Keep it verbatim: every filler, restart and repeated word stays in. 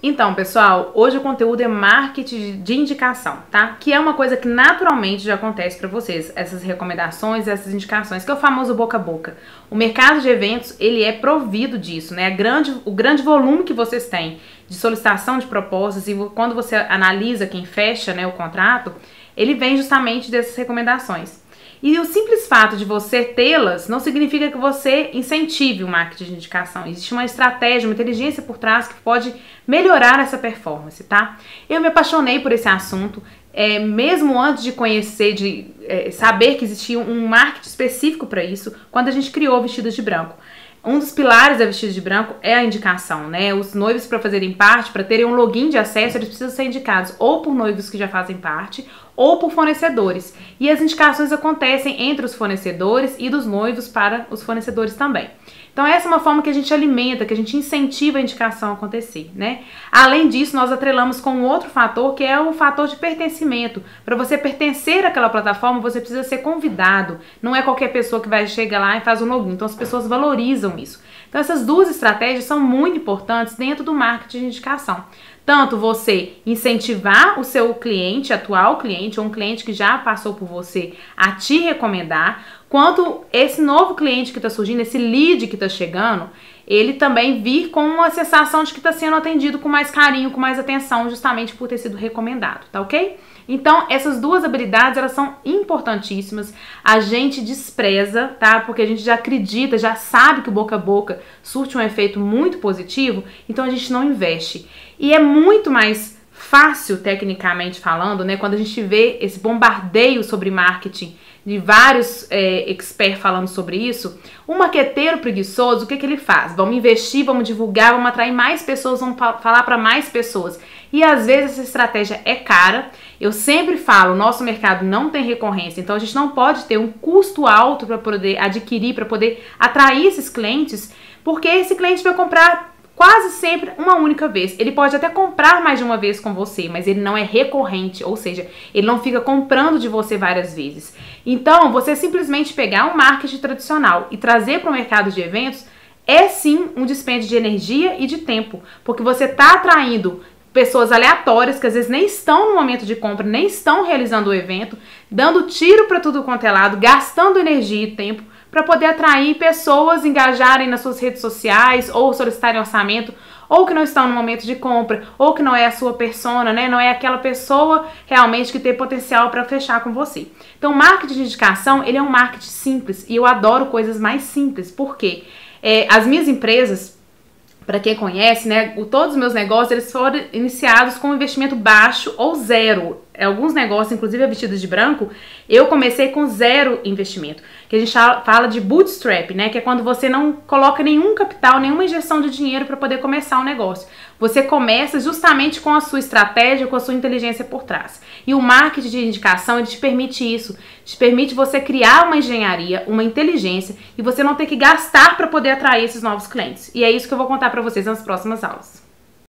Então, pessoal, hoje o conteúdo é marketing de indicação, tá? Que é uma coisa que naturalmente já acontece para vocês, essas recomendações, essas indicações, que é o famoso boca a boca. O mercado de eventos, ele é provido disso, né? A grande, o grande volume que vocês têm de solicitação de propostas e quando você analisa quem fecha, né, o contrato, ele vem justamente dessas recomendações. E o simples fato de você tê-las não significa que você incentive o marketing de indicação. Existe uma estratégia, uma inteligência por trás que pode melhorar essa performance, tá? Eu me apaixonei por esse assunto, é, mesmo antes de conhecer, de é, saber que existia um marketing específico para isso, quando a gente criou Vestidos de Branco. Um dos pilares da Vestidos de Branco é a indicação, né? Os noivos, para fazerem parte, para terem um login de acesso, eles precisam ser indicados ou por noivos que já fazem parte ou por fornecedores. E as indicações acontecem entre os fornecedores e dos noivos para os fornecedores também. Então essa é uma forma que a gente alimenta, que a gente incentiva a indicação a acontecer, né? Além disso, nós atrelamos com um outro fator, que é o fator de pertencimento. Para você pertencer àquela plataforma, você precisa ser convidado. Não é qualquer pessoa que vai chegar lá e faz um login. Então as pessoas valorizam isso. Então essas duas estratégias são muito importantes dentro do marketing de indicação. Tanto você incentivar o seu cliente, atual cliente, ou um cliente que já passou por você, a te recomendar, quanto esse novo cliente que está surgindo, esse lead que está chegando, ele também vir com uma sensação de que está sendo atendido com mais carinho, com mais atenção, justamente por ter sido recomendado, tá ok? Então, essas duas habilidades, elas são importantíssimas. A gente despreza, tá? Porque a gente já acredita, já sabe que o boca a boca surte um efeito muito positivo, então a gente não investe. E é muito mais fácil, tecnicamente falando, né? Quando a gente vê esse bombardeio sobre marketing, de vários é, experts falando sobre isso, o marqueteiro preguiçoso, o que, que ele faz? Vamos investir, vamos divulgar, vamos atrair mais pessoas, vamos falar para mais pessoas. E às vezes essa estratégia é cara. Eu sempre falo, o nosso mercado não tem recorrência, então a gente não pode ter um custo alto para poder adquirir, para poder atrair esses clientes, porque esse cliente vai comprar quase sempre uma única vez. Ele pode até comprar mais de uma vez com você, mas ele não é recorrente, ou seja, ele não fica comprando de você várias vezes. Então, você simplesmente pegar um marketing tradicional e trazer para o mercado de eventos é sim um dispêndio de energia e de tempo, porque você está atraindo pessoas aleatórias que às vezes nem estão no momento de compra, nem estão realizando o evento, dando tiro para tudo quanto é lado, gastando energia e tempo para poder atrair pessoas, engajarem nas suas redes sociais ou solicitarem orçamento, ou que não estão no momento de compra, ou que não é a sua persona, né? Não é aquela pessoa realmente que tem potencial para fechar com você. Então, o marketing de indicação, ele é um marketing simples e eu adoro coisas mais simples, porque é, as minhas empresas, para quem conhece, né, todos os meus negócios, eles foram iniciados com um investimento baixo ou zero. Alguns negócios, inclusive a Vestidos de Branco, eu comecei com zero investimento. Que a gente fala de bootstrap, né, que é quando você não coloca nenhum capital, nenhuma injeção de dinheiro para poder começar um negócio. Você começa justamente com a sua estratégia, com a sua inteligência por trás. E o marketing de indicação, ele te permite isso. Te permite você criar uma engenharia, uma inteligência, e você não ter que gastar para poder atrair esses novos clientes. E é isso que eu vou contar para vocês nas próximas aulas.